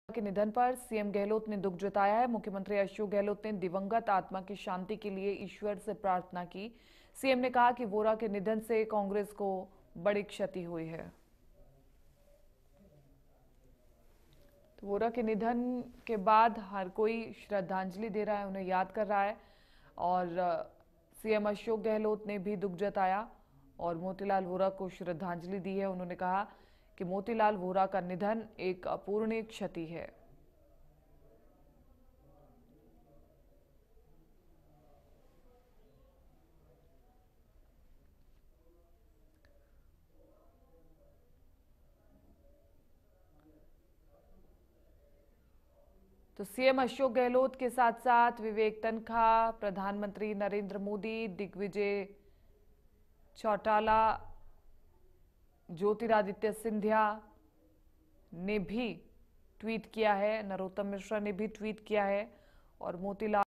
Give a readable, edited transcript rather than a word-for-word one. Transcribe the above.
के निधन पर सीएम गहलोत ने दुख जताया है। मुख्यमंत्री अशोक गहलोत ने दिवंगत आत्मा की शांति के लिए ईश्वर से प्रार्थना की। सीएम ने कहा कि वोरा के निधन से कांग्रेस को बड़ी क्षति हुई है। तो वोरा के निधन के बाद हर कोई श्रद्धांजलि दे रहा है, उन्हें याद कर रहा है और सीएम अशोक गहलोत ने भी दुख जताया और मोतीलाल वोरा को श्रद्धांजलि दी है। उन्होंने कहा कि मोतीलाल वोरा का निधन एक अपूरणीय क्षति है। तो सीएम अशोक गहलोत के साथ साथ विवेक तनखा, प्रधानमंत्री नरेंद्र मोदी, दिग्विजय चौटाला, ज्योतिरादित्य सिंधिया ने भी ट्वीट किया है, नरोत्तम मिश्रा ने भी ट्वीट किया है और मोतीलाल